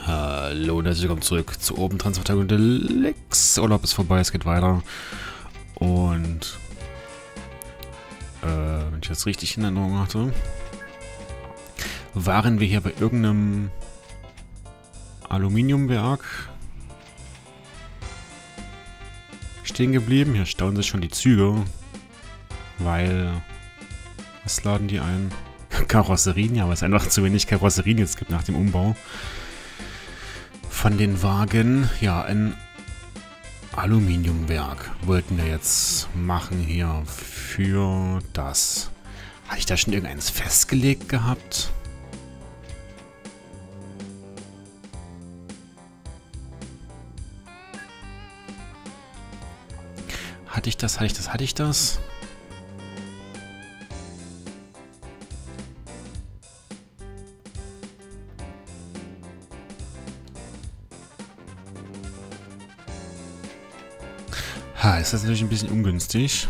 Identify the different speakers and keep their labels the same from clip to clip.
Speaker 1: Hallo und herzlich willkommen zurück zu Open Transportation Deluxe. Urlaub ist vorbei, es geht weiter. Und wenn ich das richtig in Erinnerung hatte, waren wir hier bei irgendeinem Aluminiumwerk stehen geblieben. Hier stauen sich schon die Züge, weil... Was laden die ein? Karosserien, ja, weil es einfach zu wenig Karosserien jetzt gibt nach dem Umbau von den Wagen. Ja, ein Aluminiumwerk wollten wir jetzt machen hier für das. Hatte ich da schon irgendeins festgelegt gehabt? Hatte ich das? Ha, ist das natürlich ein bisschen ungünstig.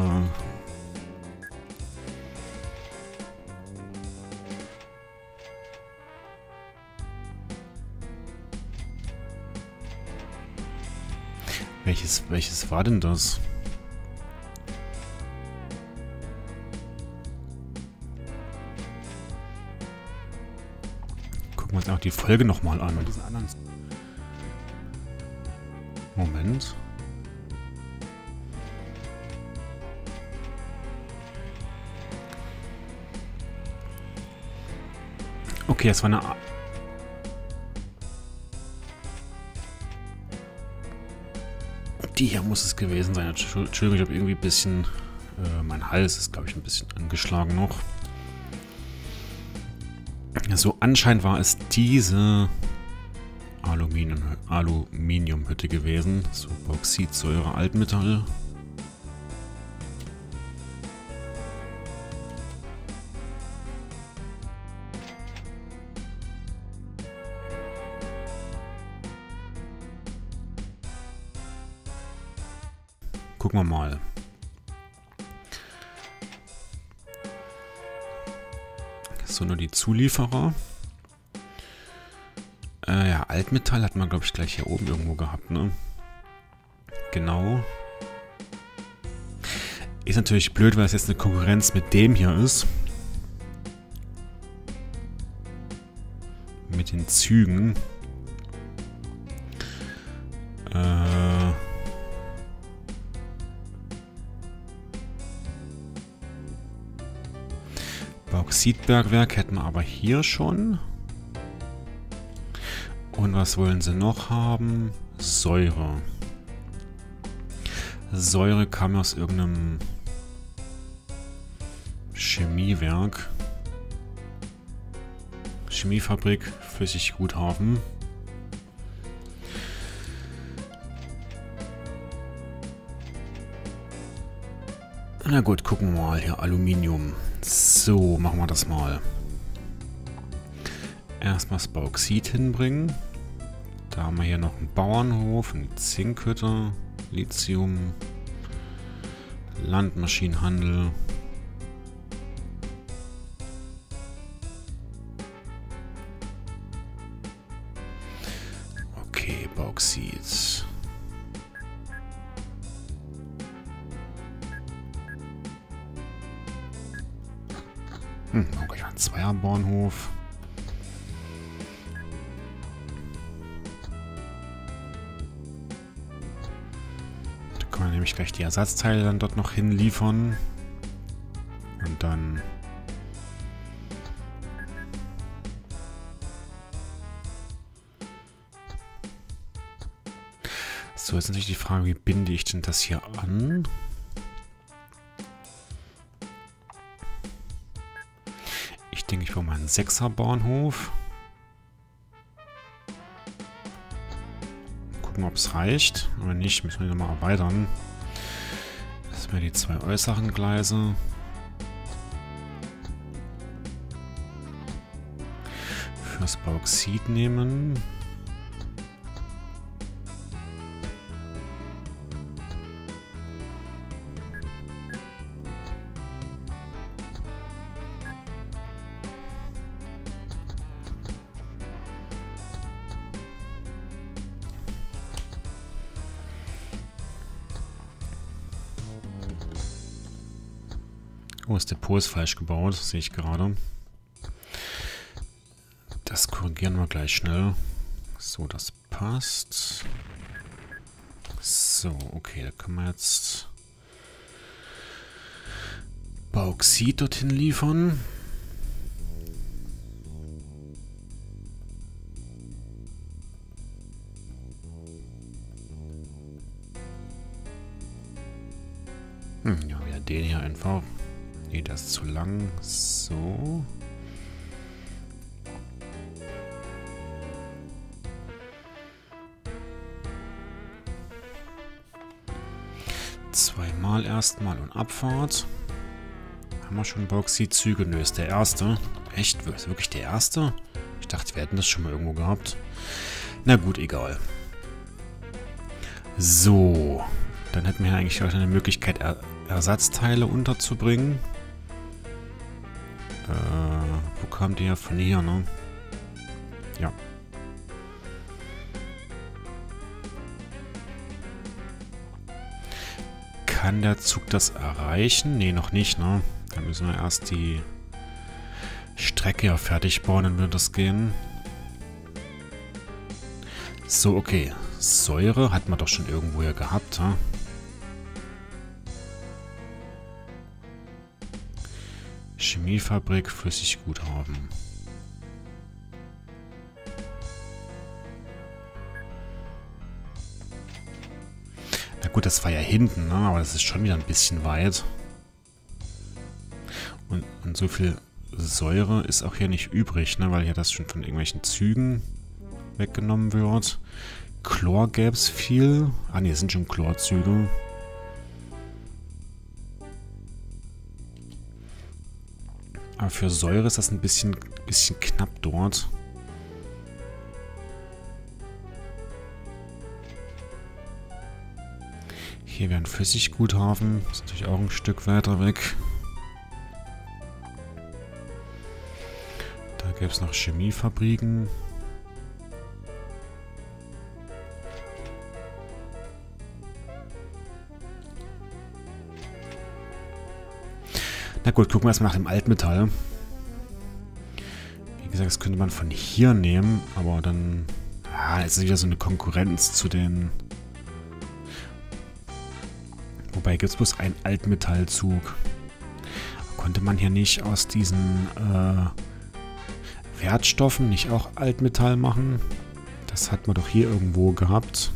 Speaker 1: Welches war denn das? Gucken wir uns auch die Folge nochmal an. Moment. Okay, das war eine... Die hier muss es gewesen sein. Entschuldigung, ich habe irgendwie ein bisschen... mein Hals ist, glaube ich, ein bisschen angeschlagen noch. So, anscheinend war es diese Aluminiumhütte gewesen. So, Bauxitsäure, Altmetall. Gucken wir mal. So, nur die Zulieferer. Ja, Altmetall hat man, glaube ich, gleich hier oben irgendwo gehabt, ne? Genau. Ist natürlich blöd, weil es jetzt eine Konkurrenz mit dem hier ist. Mit den Zügen. Bauxitbergwerk hätten wir aber hier schon. Und was wollen sie noch haben? Säure. Säure kam aus irgendeinem Chemiewerk. Chemiefabrik, Flüssigguthafen. Na gut, gucken wir mal hier. Aluminium. So, machen wir das mal. Erstmal das Bauxit hinbringen. Da haben wir hier noch einen Bauernhof, eine Zinkhütte, Lithium, Landmaschinenhandel. Okay, Bauxit. Okay, ein Zweierbauernhof. Da kann man nämlich gleich die Ersatzteile dann dort noch hinliefern. Und dann... So, jetzt natürlich die Frage, wie binde ich denn das hier an? Ich denke, ich brauche mal einen 6er-Bauernhof. Gucken, ob es reicht. Wenn nicht, müssen wir ihn nochmal erweitern. Das sind die zwei äußeren Gleise. Fürs Bauxit nehmen. Oh, das Depot ist falsch gebaut, sehe ich gerade. Das korrigieren wir gleich schnell. So, das passt. So, okay, da können wir jetzt Bauxit dorthin liefern. Ja, wieder den hier einfach. Nee, das ist zu lang. So. Zweimal erstmal und Abfahrt. Haben wir schon Bauxitzüge? Nö, ist der erste. Echt? Ist wirklich der erste? Ich dachte, wir hätten das schon mal irgendwo gehabt. Na gut, egal. So. Dann hätten wir eigentlich auch eine Möglichkeit, Ersatzteile unterzubringen. Wo kam die ja von hier, ne? Ja. Kann der Zug das erreichen? Ne, noch nicht, ne? Da müssen wir erst die Strecke ja fertig bauen, dann wird das gehen. So, okay. Säure hat man doch schon irgendwo hier gehabt, ha? Chemiefabrik, Flüssigguthafen. Na gut, das war ja hinten, ne? Aber das ist schon wieder ein bisschen weit. Und so viel Säure ist auch hier nicht übrig, ne? Weil hier das schon von irgendwelchen Zügen weggenommen wird. Chlor gäbe es viel. Ah ne, es sind schon Chlorzüge. Aber für Säure ist das ein bisschen knapp dort. Hier wäre ein Flüssigguthafen. Das ist natürlich auch ein Stück weiter weg. Da gäbe es noch Chemiefabriken. Na gut, gucken wir erstmal nach dem Altmetall. Wie gesagt, das könnte man von hier nehmen, aber dann... Ah, ist wieder so eine Konkurrenz zu den... Wobei, gibt es bloß einen Altmetallzug. Konnte man hier nicht aus diesen Wertstoffen nicht auch Altmetall machen? Das hat man doch hier irgendwo gehabt.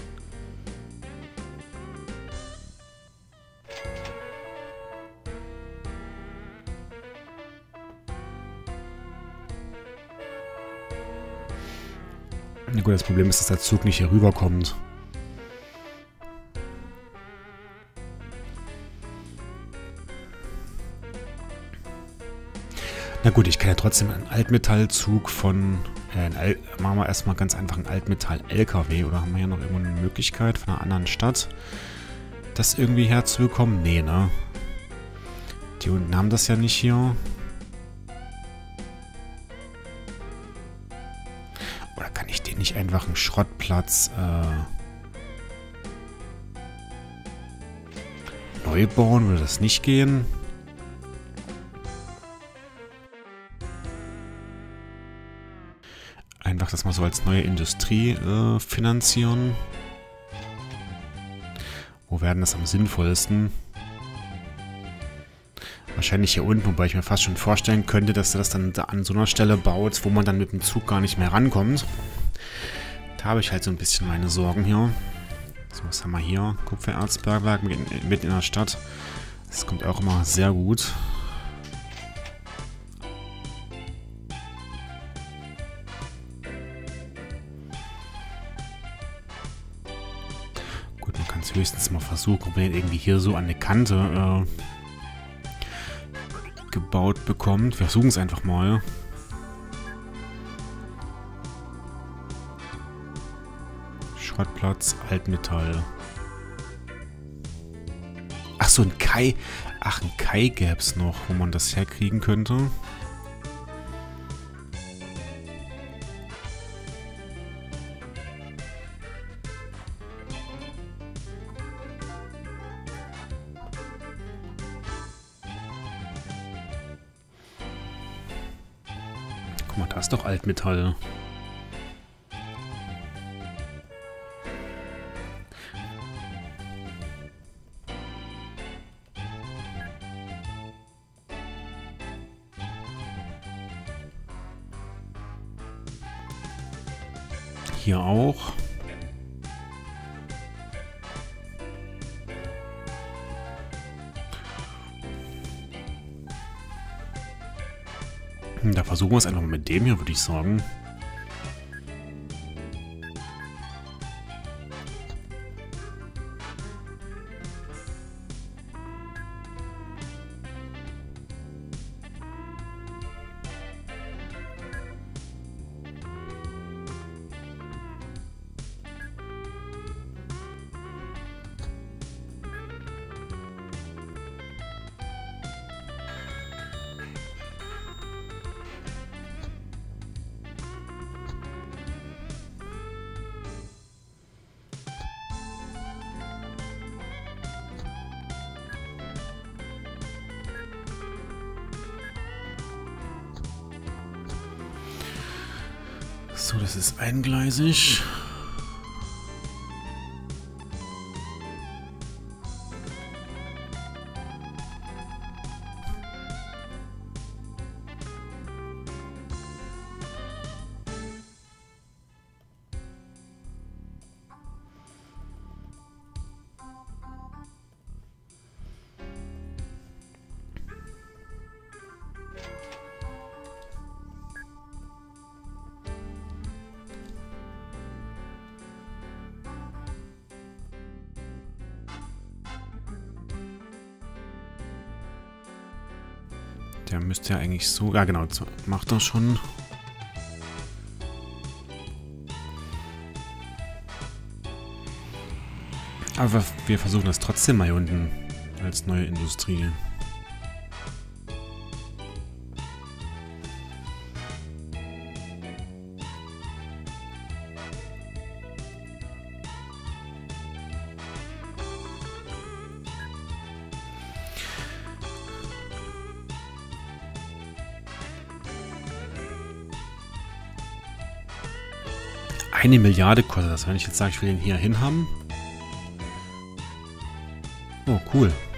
Speaker 1: Na gut, das Problem ist, dass der Zug nicht hier rüberkommt. Na gut, ich kann ja trotzdem einen Altmetallzug von... machen wir erstmal ganz einfach einen Altmetall-LKW. Oder haben wir hier noch irgendwo eine Möglichkeit von einer anderen Stadt, das irgendwie herzubekommen? Nee, ne? Die unten haben das ja nicht hier. Oder kann ich den nicht einfach einen Schrottplatz neu bauen? Würde das nicht gehen? Einfach das mal so als neue Industrie finanzieren. Wo wäre das am sinnvollsten? Wahrscheinlich hier unten, wobei ich mir fast schon vorstellen könnte, dass er das dann da an so einer Stelle baut, wo man dann mit dem Zug gar nicht mehr rankommt. Da habe ich halt so ein bisschen meine Sorgen hier. So, was haben wir hier? Kupfererzbergwerk mitten in der Stadt. Das kommt auch immer sehr gut. Gut, man kann es höchstens mal versuchen, ob man den irgendwie hier so an eine Kante gebaut bekommt. Wir versuchen es einfach mal. Schrottplatz, Altmetall. Ach so, ein Kai. Ach, ein Kai gäbe es noch, wo man das herkriegen könnte. Guck mal, da ist doch Altmetall. Hier auch. Da versuchen wir es einfach mal mit dem hier, würde ich sagen. So, das ist eingleisig. Der müsste ja eigentlich so... Ja, genau, macht er schon. Aber wir versuchen das trotzdem mal hier unten als neue Industrie. Eine Milliarde kostet das, wenn ich jetzt sage, ich will den hier hin haben. Oh, cool.